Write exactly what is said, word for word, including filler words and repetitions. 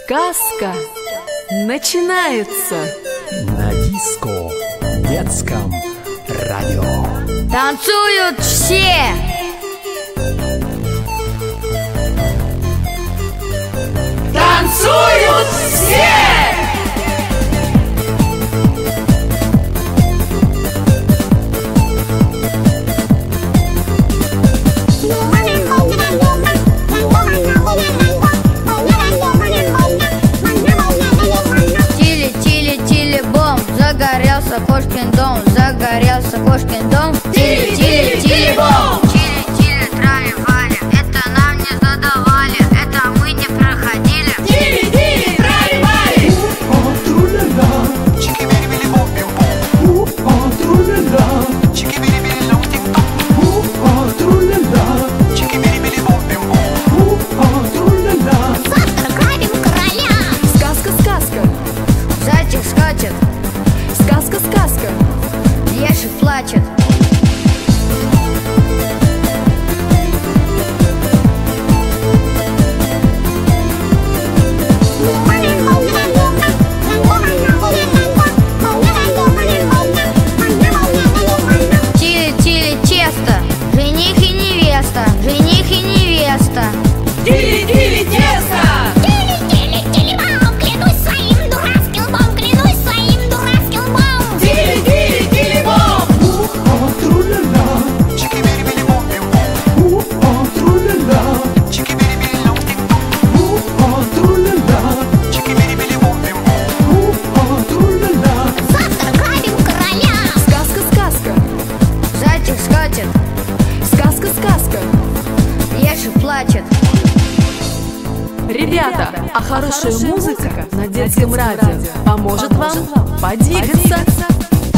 Сказка начинается на диско детском радио. Танцуют все! Танцуют все! Загорелся кошкин дом, загорелся кошкин дом. Тили-тили-тили-бом! Тили-тили, трали-вали, это нам не задавали, это мы не проходили. Тили-тили, трали-вали! У-а, тру-ля-ля, чики-били-били-бом-бим-бом. У-а, тру-ля-ля, чики-били-били-лом-тик-том. У-а, тру-ля-ля, чики-били-били-бом-бим-бом. У-а, тру-ля-ля. Завтра грабим короля. Сказка-сказка, Зайчик скачет, сказка-сказка, Яшик плачет. Тили-тили тесто, жених и невеста, жених и невеста. тили-тили тесто! Тили-тили-тили-бом, клянусь своим дурацким лбом, клянусь своим дурацким лбом. Тили-тили-тили-бом! У-а, тру-ля-ля, чики-били-били-бом-бим-бом. У-а, тру-ля-ля, чики-били-били-лом-тик-том. У-а, тру-ля-ля, чики-били-били-бом-бим-бом. У-а, тру-ля-ля. Завтра грабим короля. Сказка-сказка, Зайчик скачет, сказка-сказка. Яшик плачет. Ребята, а хорошая музыка на детском радио поможет вам подвигаться.